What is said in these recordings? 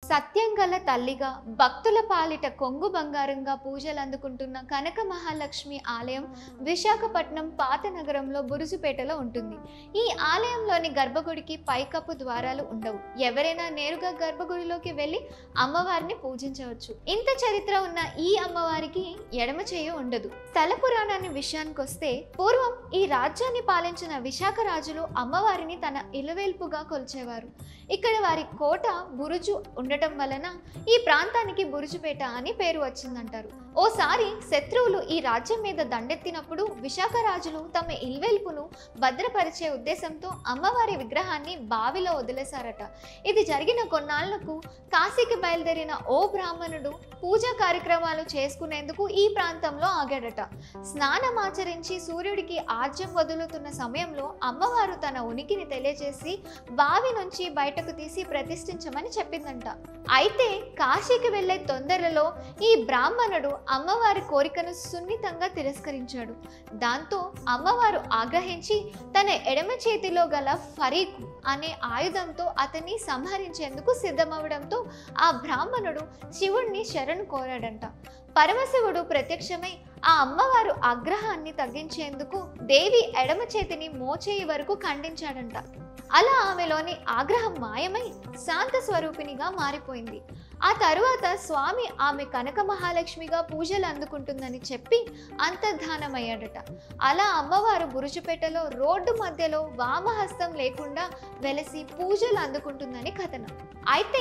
సత్యంగల తల్లిగా భక్తుల పాలిట కొంగు బంగారంగా పూజలు అందుకుంటున్న కనక మహాలక్ష్మి ఆలయం విశాఖపట్నం పాత నగరంలో బురుజుపేటలో ఉంటుంది. ఈ ఆలయంలోని గర్భగుడికి పైకప్పు ద్వారాలు ఉండవు. ఎవరైనా నేరుగా గర్భగుడిలోకి వెళ్ళి అమ్మవారిని పూజించవచ్చు. ఇంత చరిత్ర ఉన్న ఈ అమ్మవారికి ఎడమ చేయి ఉండదు. స్థల పురాణాన్ని విషయానికి వస్తే, పూర్వం ఈ రాజ్యాన్ని పాలించిన విశాఖ రాజులు అమ్మవారిని తన ఇలవేల్పుగా కొలిచేవారు. ఇక్కడ వారి కోట బురుజు ఉండటం వలన ఈ ప్రాంతానికి బురుజుపేట అని పేరు వచ్చిందంటారు. ఓసారి శత్రువులు ఈ రాజ్యం మీద దండెత్తినప్పుడు విశాఖ రాజులు తమ ఇల్వేల్పును భద్రపరిచే ఉద్దేశంతో అమ్మవారి విగ్రహాన్ని బావిలో వదిలేశారట. ఇది జరిగిన కొన్నాళ్లకు కాశీకి బయలుదేరిన ఓ బ్రాహ్మణుడు పూజా కార్యక్రమాలు చేసుకునేందుకు ఈ ప్రాంతంలో ఆగాడట. స్నానమాచరించి సూర్యుడికి ఆజ్యం వదులుతున్న సమయంలో అమ్మవారు తన ఉనికిని తెలియజేసి బావి నుంచి బయటకు తీసి ప్రతిష్ఠించమని చెప్పిందంట. అయితే కాశీకి వెళ్లే తొందరలో ఈ బ్రాహ్మణుడు అమ్మవారి కోరికను సున్నితంగా తిరస్కరించాడు. దాంతో అమ్మవారు ఆగ్రహించి తన ఎడమ చేతిలో గల ఫరీక్ అనే ఆయుధంతో అతన్ని సంహరించేందుకు సిద్ధమవడంతో ఆ బ్రాహ్మణుడు శివుణ్ణి శరణు కోరాడంట. పరమశివుడు ప్రత్యక్షమై ఆ అమ్మవారు ఆగ్రహాన్ని తగ్గించేందుకు దేవి ఎడమ చేతిని మోచేయి వరకు ఖండించాడంట. అలా ఆమెలోని ఆగ్రహం మాయమై శాంత స్వరూపినిగా మారిపోయింది. ఆ తరువాత స్వామి ఆమె కనక మహాలక్ష్మిగా పూజలు అందుకుంటుందని చెప్పి అంతర్ధానమయ్యాడట. అలా అమ్మవారు బురుజుపేటలో రోడ్డు మధ్యలో వామహస్తం లేకుండా వెలసి పూజలు అందుకుంటుందని కథనం. అయితే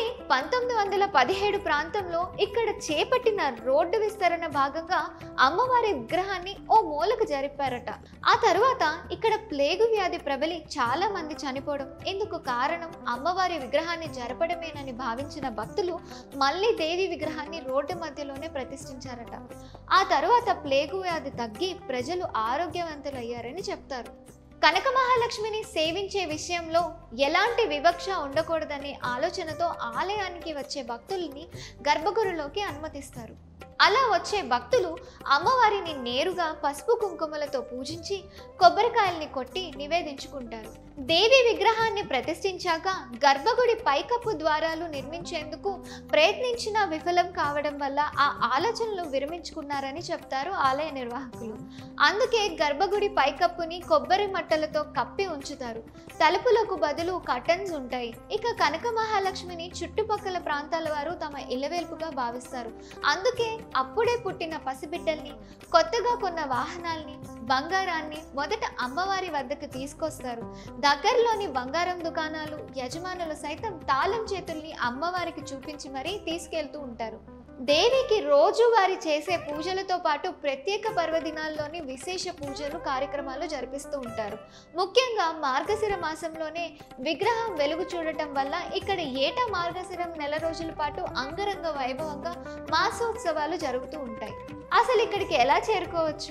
1917 ప్రాంతంలో ఇక్కడ చేపట్టిన రోడ్డు విస్తరణ భాగంగా అమ్మవారి విగ్రహాన్ని ఓ మూలకు జరిపారట. ఆ తరువాత ఇక్కడ ప్లేగు వ్యాధి ప్రబలి చాలా మంది చనిపోవడం, ఇందుకు కారణం అమ్మవారి విగ్రహాన్ని జరపడమేనని భావించిన భక్తులు మళ్ళీ దేవి విగ్రహాన్ని రోడ్డు మధ్యలోనే ప్రతిష్ఠించారట. ఆ తరువాత ప్లేగు వ్యాధి తగ్గి ప్రజలు ఆరోగ్యవంతులయ్యారని చెప్తారు. కనక మహాలక్ష్మిని సేవించే విషయంలో ఎలాంటి వివక్ష ఉండకూడదనే ఆలోచనతో ఆలయానికి వచ్చే భక్తుల్ని గర్భగుడిలోకి అనుమతిస్తారు. అలా వచ్చే భక్తులు అమ్మవారిని నేరుగా పసుపు కుంకుమలతో పూజించి కొబ్బరికాయల్ని కొట్టి నివేదించుకుంటారు. దేవి విగ్రహాన్ని ప్రతిష్ఠించాక గర్భగుడి పైకప్పు ద్వారాలు నిర్మించేందుకు ప్రయత్నించినా విఫలం కావడం వల్ల ఆ ఆలోచనలు విరమించుకున్నారని చెప్తారు ఆలయ నిర్వాహకులు. అందుకే గర్భగుడి పైకప్పుని కొబ్బరి మట్టలతో కప్పి ఉంచుతారు. తలుపులకు బదులు కర్టన్స్ ఉంటాయి. ఇక కనక మహాలక్ష్మిని చుట్టుపక్కల ప్రాంతాల వారు తమ ఇలవేల్పుగా భావిస్తారు. అందుకే అప్పుడే పుట్టిన పసిబిడ్డల్ని, కొత్తగా కొన్న వాహనాల్ని, బంగారాన్ని మొదట అమ్మవారి వద్దకు తీసుకొస్తారు. దగ్గరలోని బంగారం దుకాణాలు యజమానులు సైతం తాళం చేతుల్ని అమ్మవారికి చూపించి మరీ తీసుకెళ్తూ ఉంటారు. దేవికి రోజువారీ చేసే పూజలతో పాటు ప్రత్యేక పర్వదినాల్లోని విశేష పూజలు కార్యక్రమాలు జరిపిస్తూ ఉంటారు. ముఖ్యంగా మార్గశిర మాసంలోనే విగ్రహం వెలుగు చూడటం వల్ల ఇక్కడ ఏటా మార్గశిరం నెల రోజుల పాటు అంగరంగ వైభవంగా మాసోత్సవాలు జరుగుతూ ఉంటాయి. అసలు ఇక్కడికి ఎలా చేరుకోవచ్చు?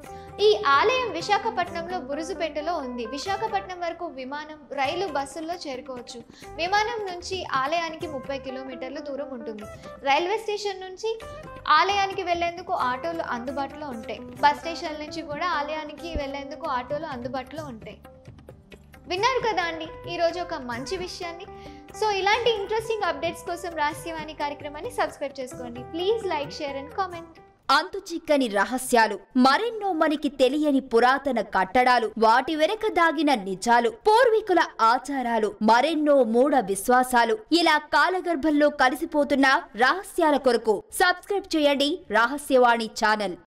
ఈ ఆలయం విశాఖపట్నంలో బురుజుపేటలో ఉంది. విశాఖపట్నం వరకు విమానం, రైలు, బస్సుల్లో చేరుకోవచ్చు. విమానం నుంచి ఆలయానికి 30 కిలోమీటర్ల దూరం ఉంటుంది. రైల్వే స్టేషన్ నుంచి ఆలయానికి వెళ్లేందుకు ఆటోలు అందుబాటులో ఉంటాయి. బస్ స్టేషన్ నుంచి కూడా ఆలయానికి వెళ్లేందుకు ఆటోలు అందుబాటులో ఉంటాయి. విన్నారు కదా అండి ఈరోజు ఒక మంచి విషయాన్ని. సో ఇలాంటి ఇంట్రెస్టింగ్ అప్డేట్స్ కోసం రహస్యవాణి కార్యక్రమాన్ని సబ్స్క్రైబ్ చేసుకోండి. Please like, share and comment. అంతుచిక్కని రహస్యాలు, మరెన్నో మనకి తెలియని పురాతన కట్టడాలు, వాటి వెనక దాగిన నిజాలు, పూర్వీకుల ఆచారాలు, మరెన్నో మూఢ విశ్వాసాలు, ఇలా కాలగర్భంలో కలిసిపోతున్న రహస్యాల కొరకు సబ్స్క్రైబ్ చేయండి రహస్యవాణి ఛానల్.